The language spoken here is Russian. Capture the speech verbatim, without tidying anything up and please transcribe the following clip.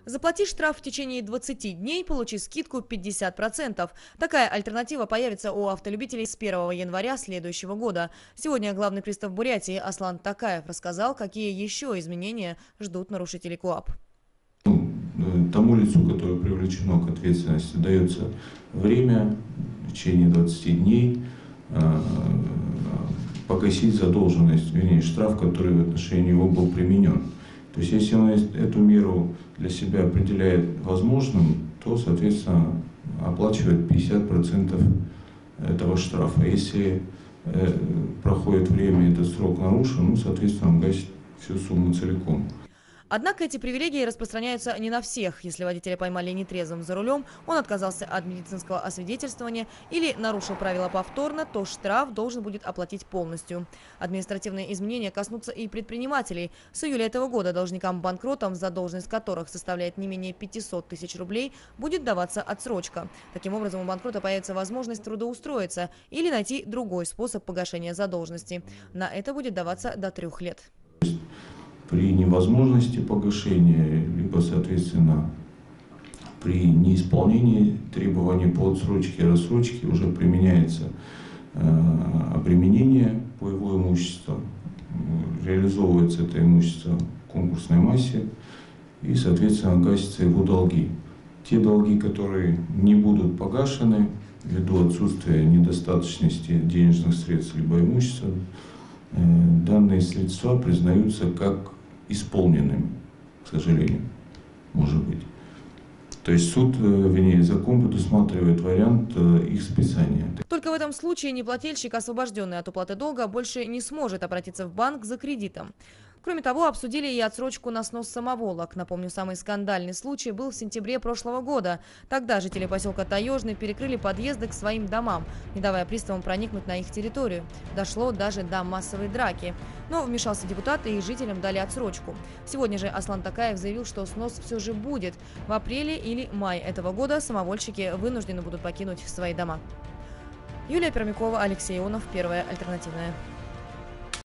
Заплати штраф в течение двадцати дней, получи скидку пятьдесят процентов. Такая альтернатива появится у автолюбителей с первого января следующего года. Сегодня главный пристав Бурятии Аслан Такаев рассказал, какие еще изменения ждут нарушителей КоАП. Тому лицу, которое привлечено к ответственности, дается время в течение двадцати дней погасить задолженность, вернее, штраф, который в отношении его был применен. То есть, если он эту меру для себя определяет возможным, то, соответственно, оплачивает пятьдесят процентов этого штрафа. Если э, проходит время, этот срок нарушен, ну, соответственно, он гасит всю сумму целиком. Однако эти привилегии распространяются не на всех. Если водителя поймали нетрезвым за рулем, он отказался от медицинского освидетельствования или нарушил правила повторно, то штраф должен будет оплатить полностью. Административные изменения коснутся и предпринимателей. С июля этого года должникам-банкротам, задолженность которых составляет не менее пятисот тысяч рублей, будет даваться отсрочка. Таким образом, у банкрота появится возможность трудоустроиться или найти другой способ погашения задолженности. На это будет даваться до трех лет. При невозможности погашения, либо, соответственно, при неисполнении требований по отсрочке и рассрочке уже применяется э, обременение по его имуществу, реализовывается это имущество в конкурсной массе и, соответственно, гасятся его долги. Те долги, которые не будут погашены ввиду отсутствия недостаточности денежных средств либо имущества, э, данные средства признаются как исполненными, к сожалению, может быть. То есть суд, вернее, закон предусматривает вариант их списания. Только в этом случае неплательщик, освобожденный от уплаты долга, больше не сможет обратиться в банк за кредитом. Кроме того, обсудили и отсрочку на снос самоволок. Напомню, самый скандальный случай был в сентябре прошлого года. Тогда жители поселка Таежный перекрыли подъезды к своим домам, не давая приставам проникнуть на их территорию. Дошло даже до массовой драки. Но вмешался депутат, и жителям дали отсрочку. Сегодня же Аслан Такаев заявил, что снос все же будет. В апреле или мае этого года самовольщики вынуждены будут покинуть свои дома. Юлия Пермякова, Алексей Ионов, Первая альтернативная.